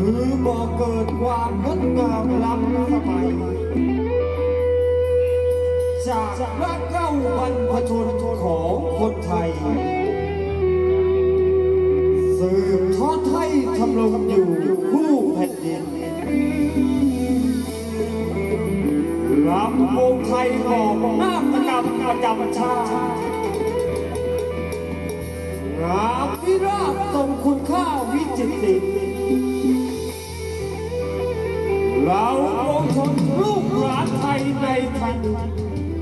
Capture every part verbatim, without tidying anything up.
รือบ่เกิดความงดงามล้ำสมัยจากพระเก้าบรรพชนของคนไทยสืบทอดไทยทำรงอยู่คู่แผ่นดินรำวงไทยบอกนาฏกรรมประจำชาติรามพิราบทรงคุณค่าวิจิตรศิลป์เราวงชนลูกหลานไทยในแผ่นดิน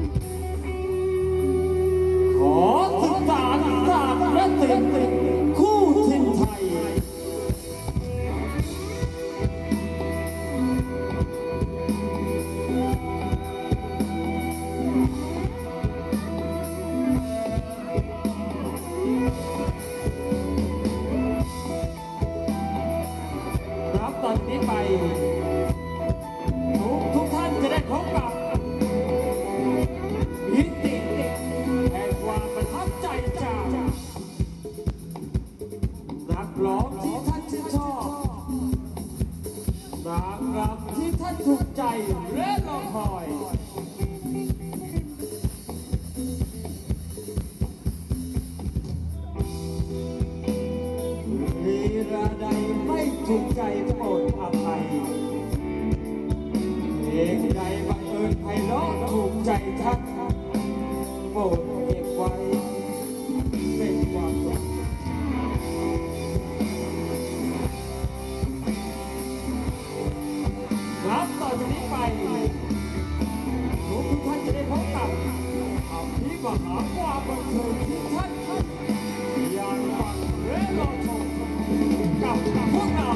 ขอศึกษาศาสตร์และศิลป์คู่ถิ่นไทยรับตอนนี้ไปทุกทุกท่านจะได้พบกับมิติแห่งความประทับใจจากนักร้องที่ท่านชื่นชอบนางรำที่ท่านถูกใจและรอคอยลีลาใดไม่ถูกใจโปรดอภัยเพลงใดบังเอิญไพเราะถูกใจท่านโปรดเก็บไว้เป็นความทรงรับต่อจากนี้ไปทุกท่านจะได้พบกับอภิมหาความบันเทิงที่ท่านอยากฟังและรอชมกับพวกเรา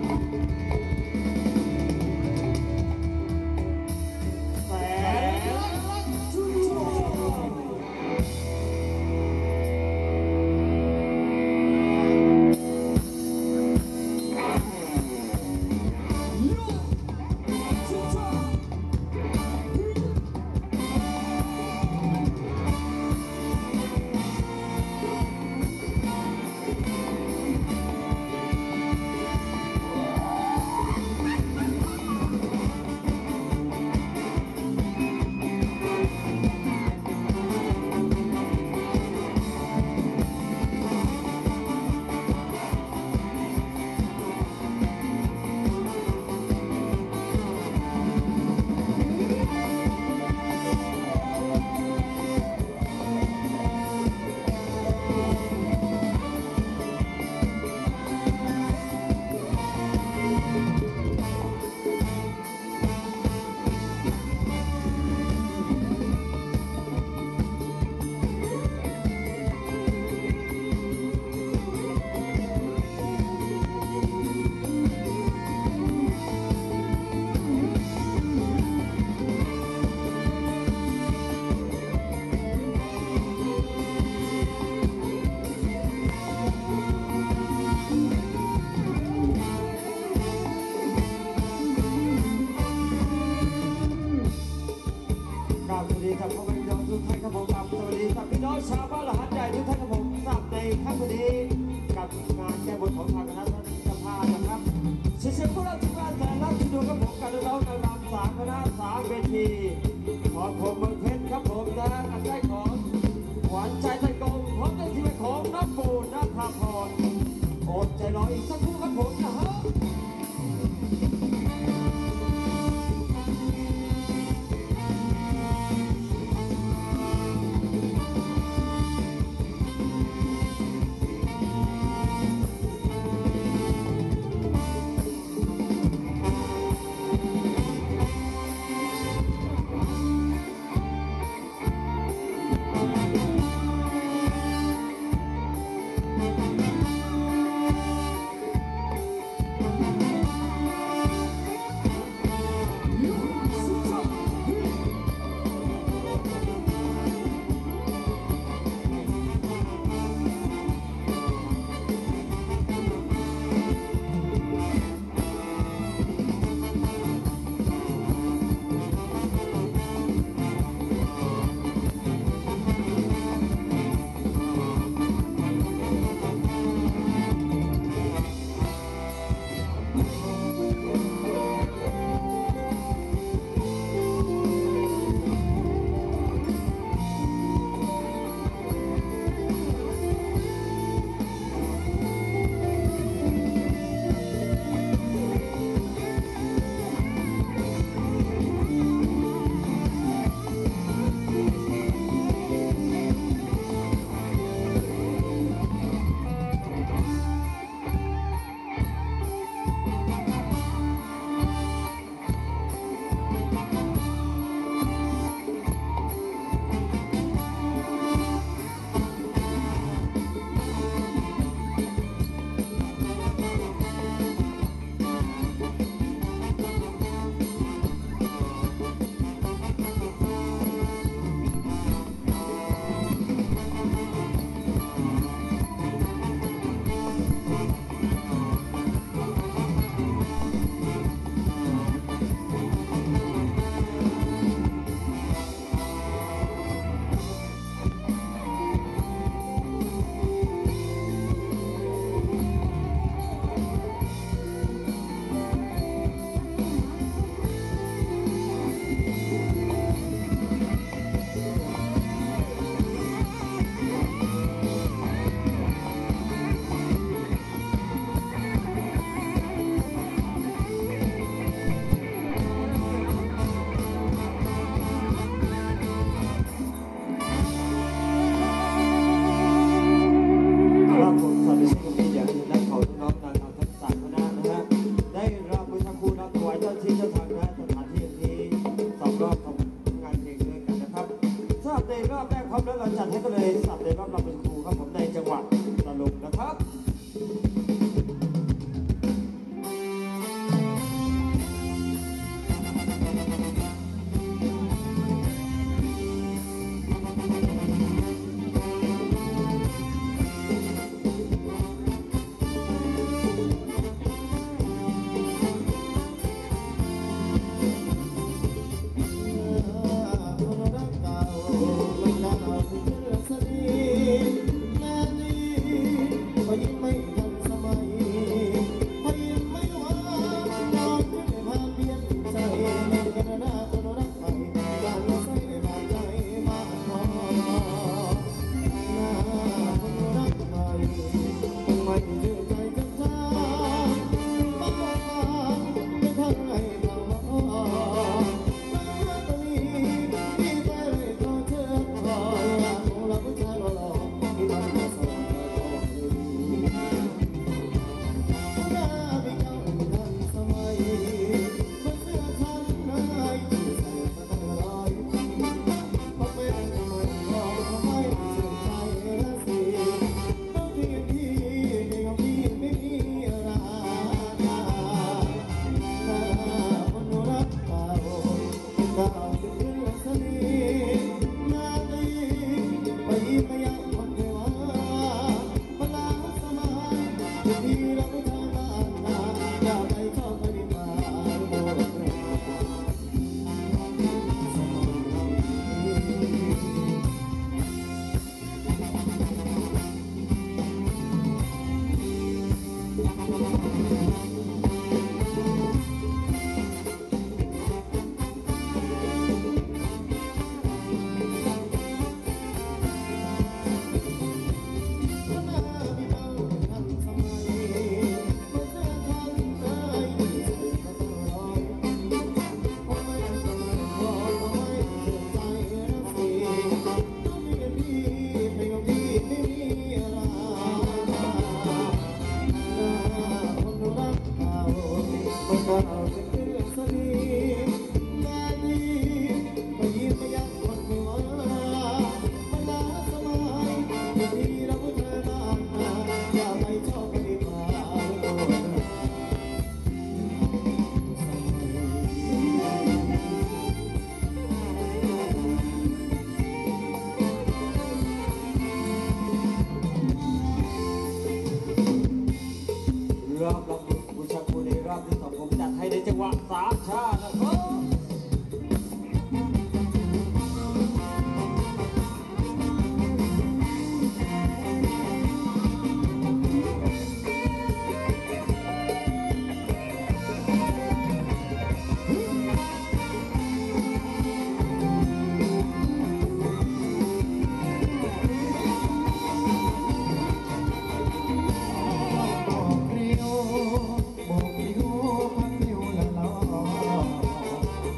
สวัสดีครับพ่อแม่พี่น้องทุกท่านครับผมครับสวัสดีครับพี่น้องชาวบ้านละหันใหญ่ทุกท่านครับผมทราบในค่ำวันนี้กับงานแก้บนของทางคณะท่านเจ้าภาพนะครับเชิญพวกเราทุกท่านแต่รับที่ดูกับผมกับน้องนางรำสามคณะสามเวทีขอผมเมืองเพชรครับผมนะอันได้ของหวานใจไทยกงพร้อมด้วยทีมของน้ำปูน้ำพาพรอดใจรออีกสักครู่ครับผมนะฮะรอบรอบบูชาครูในรอบที่สองผมจัดให้ในจังหวะสามชานะครับบอกริ้วพักริ้วละล้อ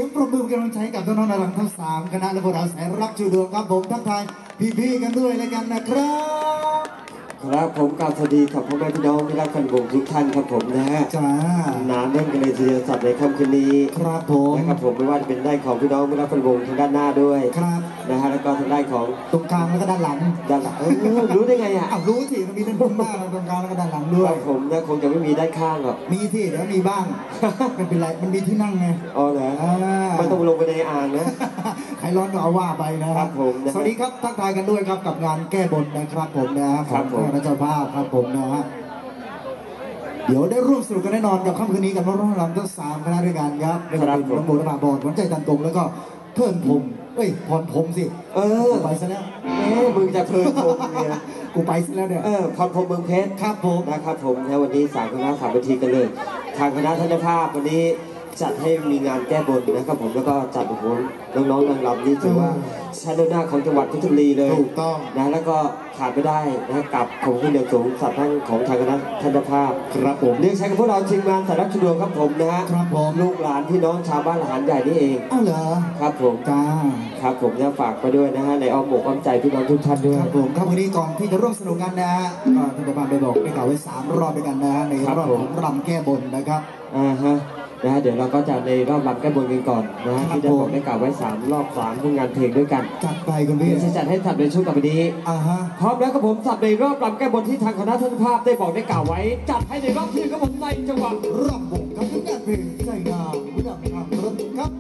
ยงปรบมือเป็นกำลังใจกับน้องๆดาราทั้งสามคณะและพวกเราแสนรักชูดวงครับผมทักทายพี่ๆกันด้วยเลยกันนะครับครับผมกราบสวัสดีกับพ่อแม่พี่น้องที่รักกันวงทุกท่านครับผมนะฮะจ้าหนาแน่นกันเลยทีเดียวสัตว์ในค่ำคืนนี้ครับผมนะครับผมไม่ว่าจะเป็นได้ของพี่น้องที่รักกันวงทางด้านหน้าด้วยครับนะฮะแล้วก็ทางด้านของตรงกลางแล้วก็ด้านหลังด้านหลังเออรู้ได้ไงอ่ะอ้าวรู้สิมันมีด้านบนหน้าตรงกลางแล้วก็ด้านหลังด้วยผมนะคงจะไม่มีด้านข้างหรอกมีที่เดี๋ยวมีบ้างไม่เป็นไรมันมีที่นั่งไงอ๋อเหรอไม่ต้องลงไปในอ่างนะใครร้อนก็เอาว่าไปนะครับผมสวัสดีครับทักทายกันด้วยครับกับงานแก้บนนะครับผมนะครับผมพระเจ้าภาพครับผมนะฮะเดี๋ยวได้ร่วมสนุกกันแน่นอนกับค่ำคืนนี้กับน้องๆรำทั้งสามคณะด้วยกันครับเป็นน้องโบนมาบอดหวานใจตันตรงแล้วก็เพื่อนผมเอ้ยพรผมสิเออไปซะแล้วเออมึงจะเพลินชมเนี่ยกูไปซะแล้วเนี่ยเออพรผมเมืองเพชรครับผมนะครับผมในวันนี้สามคณะสามเวทีกันเลยทางคณะทัศนภาพวันนี้จัดให้มีงานแก้บนนะครับผมแล้วก็จัดโอ้โหน้องๆนางรำนี่ถือว่าชาโดหน้าของจังหวัดเพชรบุรีเลยถูกต้องนะแล้วก็ขาดไม่ได้นะกับของคุณเดียวสูงสัตว์ทั้งของทางคณะทัศนภาพครับผมเรียกใช้กับพวกเราทีมงานสารคดีครับผมนะฮะครับผมลูกหลานพี่น้องชาวบ้านหานใหญ่นี่เองอ้าวเหรอครับผมจ้าครับผมจะฝากไปด้วยนะฮะในอ้อมอกอ้อมใจพี่น้องทุกท่านด้วยครับผมครับวันนี้ก่อนที่จะร่วมสนุกกันนะฮะก็ท่านประธานได้บอกได้กล่าวไว้สามรอบด้วยกันนะในรอบของรำแก้บนนะครับอ่าฮะนะเดี๋ยวเราก็จะในรอบรำแก้บนกันก่อนนะที่จะบอกได้กล่าวไว้สามรอบสามผลงานเพลงด้วยกันจัดไปคุณพี่จะจัดให้สับในช่วงต่อไปนี้อ่าฮะพร้อมแล้วครับผมสับในรอบรำแก้บนที่ทางคณะทัศนภาพได้บอกได้กล่าวไว้จัดให้ในรอบที่ครับผมในจังหวะรำวงกับผลงานเพลงใจงามวิดังทางรถครับ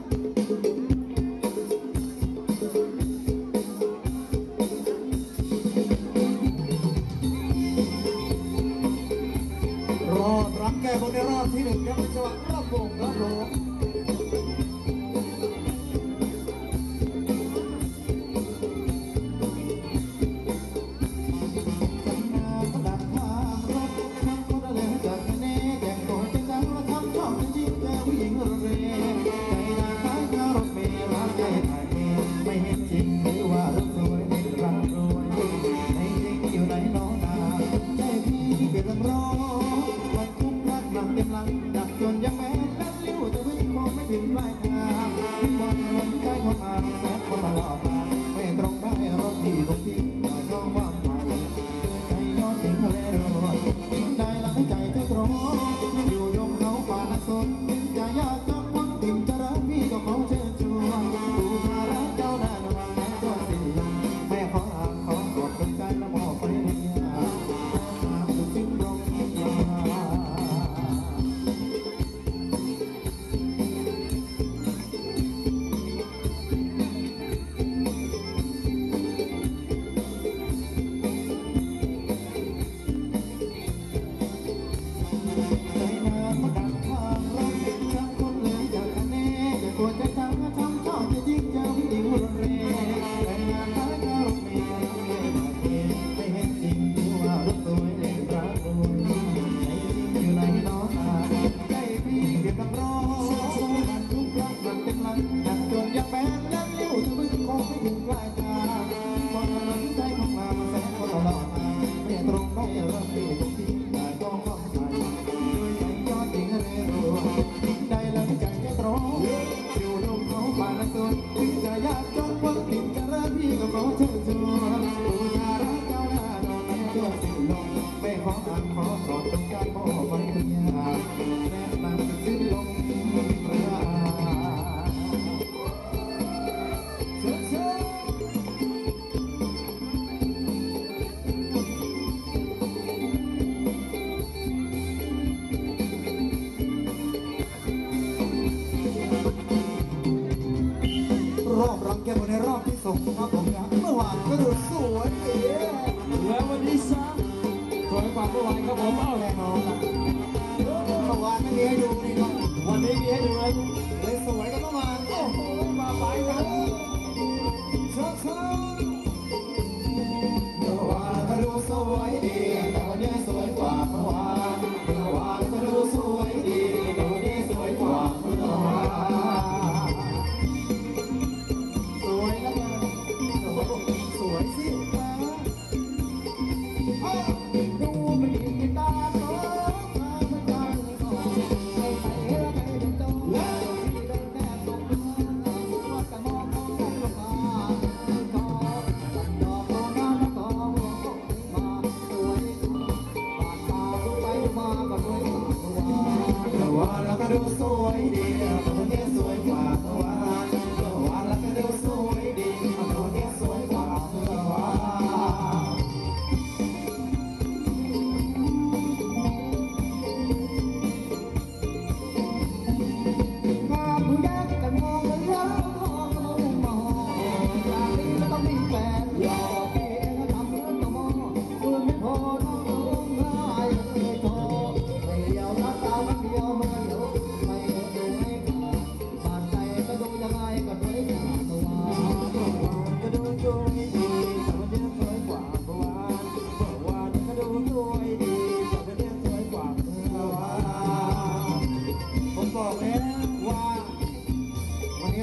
รอบรำแก้บนในรอบที่หนึ่งครับจังหวะรำวงครับผมรอบรำแก้บนในรอบที่สองครับผมนะเมื่อวานก็ดูสวยดีแล้ววันนี้ซ้ำสวยกว่าเมื่อวานครับผมเอาแน่นอนเมื่อวานไม่มีให้ดูนี่ก็วันนี้มีให้ดูเลยเลยสวยกันเมื่อวานโอ้โหมาไปกันเช้าเช้าเมื่อวานก็ดูสวยดีแต่วันนี้สวยกว่าเมื่อวานเมื่อวานก็ดูสวยดีแต่วันนี้สวยกว่าเมื่อวานสวยสิดูมันดีตาสวย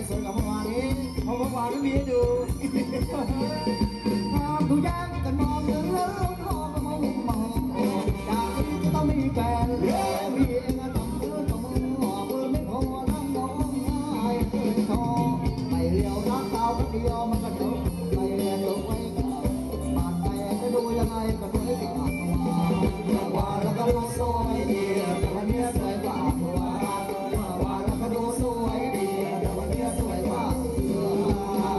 สวยกับเมื่อวานนี้เพราะเมื่อวานไม่มีให้ดูทำทุกอย่างกันมองเรื่องแล้วท้องก็มองมองจากนี้จะต้องมีแฟนมีเองก็ต้องเดินต้องมือเพื่อไม่พอน้ำน้องง่ายเพื่อทอไม่เลี้ยวรักเตาคนเดียวมันก็จบไม่เรียนรู้ไว้บาดใจจะดูยังไงก็ดูให้ติดหักมาว่าแล้วก็ดูสวยดีแต่วันนี้สวยกว่าเมื่อวานว่าแล้วก็ดูสวยดีแต่วันนี้สวยกว่าเมื่อวาน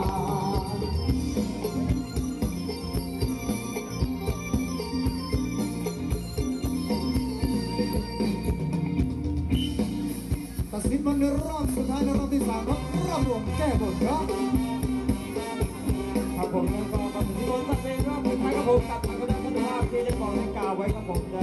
ตัดสินมันในรอบสุดท้ายในรอบที่สามครับรอบรวมแก้บนครับครับผมแล้วก็มาถึงที่บนตัดเป็นรอบสุดท้ายครับผมกับทางคณะท่านภาพที่ได้บอกในกล่าวไว้ครับผมนะ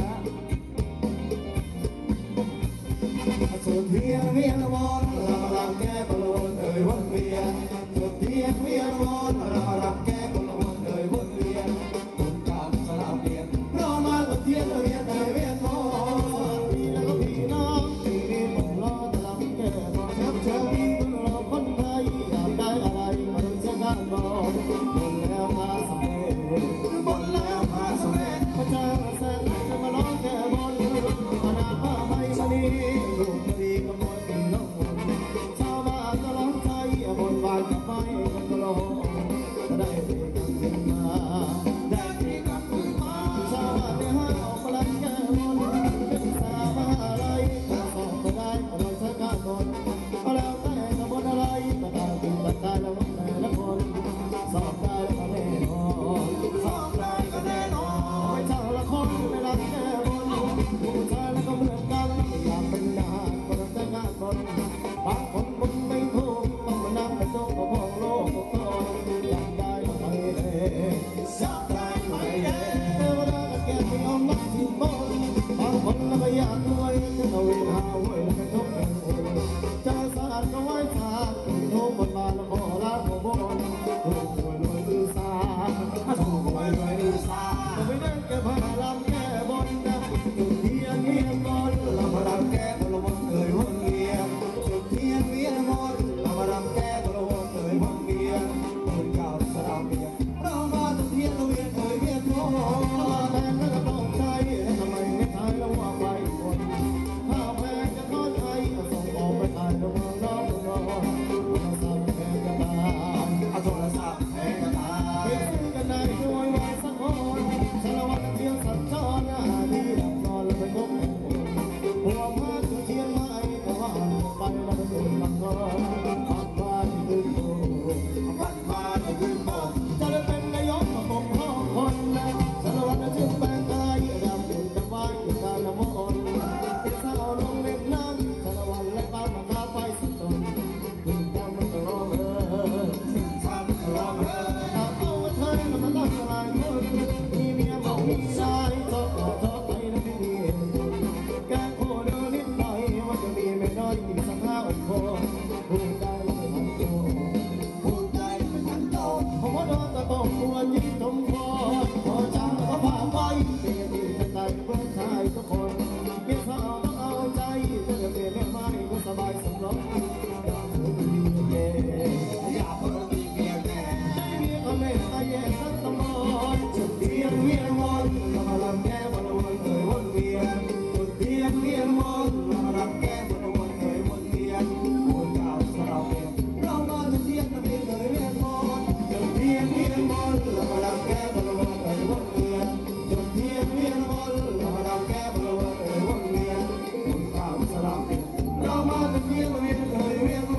สุดเทียนเวียนมอนเรามารับแก้บนเอ่ยวนเวียนสุดเทียนเวียนมอนเรามารับแก้บนเอ่ยวนเวียนคนกลับสลับเปลี่ยนเรามาสุดเทียนเวียนเอ่ยเวียนมอนพี่แล้วก็พี่น้องพี่นี่ผมรอจะรับแก้บนครับเชิญเราคนไทยอยากได้อะไรมาดูเส้นทางบอกบนแล้วพาสำเร็จบนแล้วพาสำเร็จพระเจ้าแสนจะมาร้องแก้บนขนาดว่าไม่ชนีลูกดีก็มวยปีน้องชาวบ้านก็ร้องใจบนบานกับไฟกันก็ร้องจะได้เพลงกันขึ้นมาได้เพลงกันขึ้นมาชาวบ้านได้ห้าออกพลังแก้บนเป็นสาวอะไรถ้าสอบก็ได้ก็ลองใช้การบนก็แล้วแต่จะบนอะไรก็ตามติดตัดใจแล้วแต่ละคนสอบได้ก็แน่นอนสอบได้ก็แน่นอนไม่เท่าละคนไม่รักแก้บนผู้ชายแล้วก็เหมือนกันอยากเป็นทหารก็ต้องแต่งงานบนบางคนบุญไม่ถูกต้องมานั่งเป็นโจ๊กกับพองโลกก็อยากได้ก็ไม่ได้อยากได้ก็ไม่ได้เทวดาก็แก้ที่เอานักที่บนบางคนแล้วก็อยากรวยจะเอาเวลาไว้แล้วก็ทุกข์เป็นคนเจอสาดก็ไว้สาดทุกบนบานแล้วขอลาขอบนถูกรวยรวยลือสาถูกรวยรวยลือสาก็ไม่ได้แก้ผ้าลำแก้บนนะจุดเทียนเทียนบนเรามาลำแก้บนละวนเอ่ยวนเวียนจุดเทียนเวียนบนเรามาลำแก้บนละวนเอ่ยวนเวียนคนเก่าสลามเวียนเรามาจุดเทียนเราเวียนเอ่ยเวียนบนแต่แล้วก็ต้องใจทำไมไม่ทายแล้วว่าไปคนถ้าแพ้จะทอดใจส่งออกไปขายระวังน้องน้องมาสั่งแพ้กระตายเอาโทรศัพท์แพ้กระตายซื้อกันได้ด้วยว่าสักคนสารวัตรเที่ยวสัญจรที่หลับนอนแล้วไปพบแห่งคนหัวพาจุดเทียนไม้แต่ว่าไปแล้วไปโดนลำนอนพักบ้านขึ้นโบพักบ้านขึ้นโบจะได้เป็นนายกมาปกครองคนนะสารวัตรจึงแปลงกายดำอุ่นจะไหว้อยู่การละมนเป็นสาวลงเล็บน้ำสารวัตรและบ้านมาข้าไปสุดจนถึงจำมันก็ร้องเออถึงจำก็ร้องเออถ้าเอาเธอแล้วมาตั้งหลายคนมีเมียบอกมีชายชอบต่อชอบไปแล้วไม่มีเหตุผลแกโคเดินนิดหน่อยว่าจะมีไม่น้อยอีกสักห้าคนพูดได้ไม่ทันโตพูดได้ไม่ทันโตผมว่าโดนตะโกนตัวยิ่งจมคอพอจำก็ผ่านไปเปลี่ยนที่จะใจเพื่อนชายทุกคนมีสาวต้องเอาใจจะเปลี่ยนแม่ไม้ก็สบายสมรสอยากพูดดีเย่อยากพูดดีเย่แม่เมียก็ไม่ตายแย่สักตลอดจุดเทียนเวียนวนเรามาลำแก้บนวนเอ่ยวนเวียนจุดเทียนเวียนวนเรามาลำแก้บนวนเอ่ยวนเวียนคนเก่าสลับเปลี่ยนเรามาจุดเทียนเวียนเอ่ยเวียนวนจุดเทียนเวียนวนเรามาลำแก้บนวนเอ่ยวนเวียนจุดเทียนเวียนวนเรามาลำแก้บนวนเอ่ยวนเวียนคนเก่าสลับเปลี่ยนเรามาจุดเทียนเวียนเอ่ยเวียนวน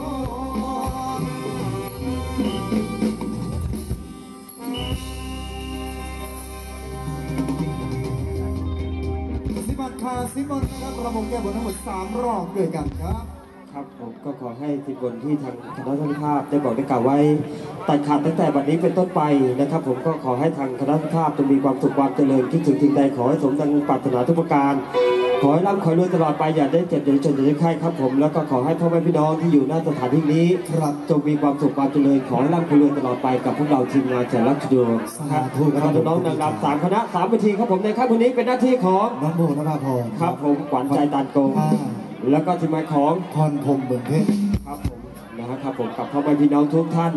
สิบัตรคาสิบนนะครับระบบแก้บนทั้งหมดสามรอบด้วยกันครับครับผมก็ขอให้สิบคนที่ทางคณะสันติภาพได้บอกได้กล่าวไว้ตัดขาดตั้งแต่บัดนี้เป็นต้นไปนะครับผมก็ขอให้ทางคณะสันติภาพจงมีความสุขความเจริญคิดถึงสิ่งใดขอให้สมดังปรารถนาทุกประการขอให้ร่ำขอให้รวยตลอดไปอย่าได้เจ็บอย่าได้จนอย่าได้ไข้ครับผมแล้วก็ขอให้พ่อแม่พี่น้องที่อยู่หน้าสถานที่นี้ครับจงมีความสุขความเจริญขอให้ร่ำขอให้รวยตลอดไปกับพวกเราทีมงานแจกรักจูครับแล้วก็น้องนางรำสามคณะสามเวทีครับผมในค่ำวันนี้เป็นหน้าที่ของน้องโบนภาพรครับผมขวัญใจตานโกงแล้วก็ทีมงานของพรพรมเบืองเพชรครับผมนะครับนะครับผมกับพ่อแม่พี่น้องทุกท่าน